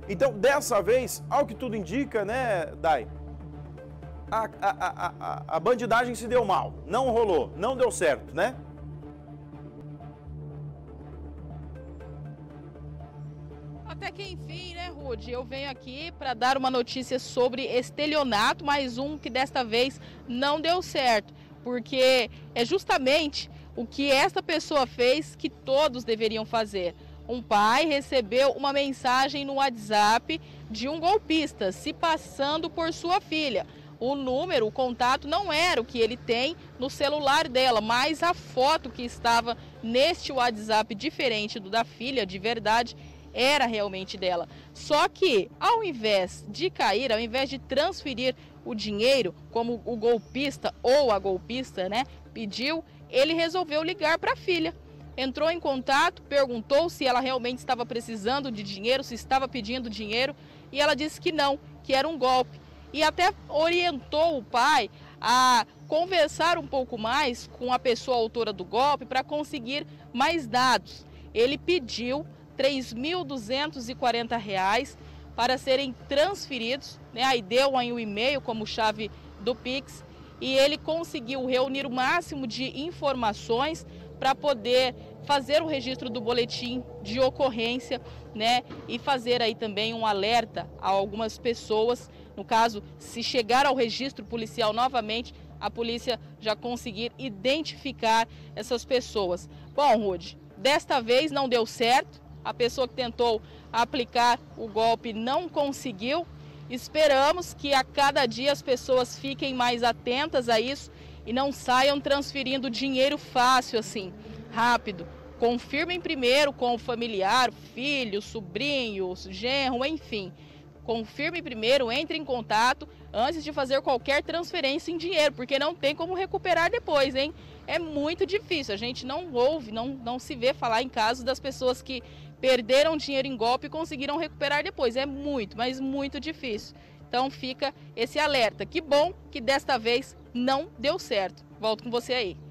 Então, dessa vez, ao que tudo indica, né, Dai, a bandidagem se deu mal, não rolou, não deu certo, né? Até que enfim, né, Rude? Eu venho aqui para dar uma notícia sobre estelionato, mais um que desta vez não deu certo, porque é justamente o que esta pessoa fez que todos deveriam fazer. Um pai recebeu uma mensagem no WhatsApp de um golpista se passando por sua filha. O número, o contato não era o que ele tem no celular dela, mas a foto que estava neste WhatsApp, diferente do da filha de verdade, era realmente dela. Só que, ao invés de cair, ao invés de transferir o dinheiro, como o golpista ou a golpista, né, pediu, ele resolveu ligar para a filha. Entrou em contato, perguntou se ela realmente estava precisando de dinheiro, se estava pedindo dinheiro, e ela disse que não, que era um golpe. E até orientou o pai a conversar um pouco mais com a pessoa autora do golpe para conseguir mais dados. Ele pediu R$ 3.240 para serem transferidos, né? Aí deu aí o e-mail como chave do Pix e ele conseguiu reunir o máximo de informações para poder fazer o registro do boletim de ocorrência, né? E fazer aí também um alerta a algumas pessoas. No caso, se chegar ao registro policial novamente, a polícia já conseguir identificar essas pessoas. Bom, Rude, desta vez não deu certo. A pessoa que tentou aplicar o golpe não conseguiu. Esperamos que a cada dia as pessoas fiquem mais atentas a isso e não saiam transferindo dinheiro fácil assim, rápido. Confirmem primeiro com o familiar, filho, sobrinho, genro, enfim. Confirme primeiro, entre em contato antes de fazer qualquer transferência em dinheiro, porque não tem como recuperar depois, hein? É muito difícil, a gente não ouve, não se vê falar em casos das pessoas que perderam dinheiro em golpe e conseguiram recuperar depois. É muito, mas muito difícil. Então fica esse alerta. Que bom que desta vez não deu certo. Volto com você aí.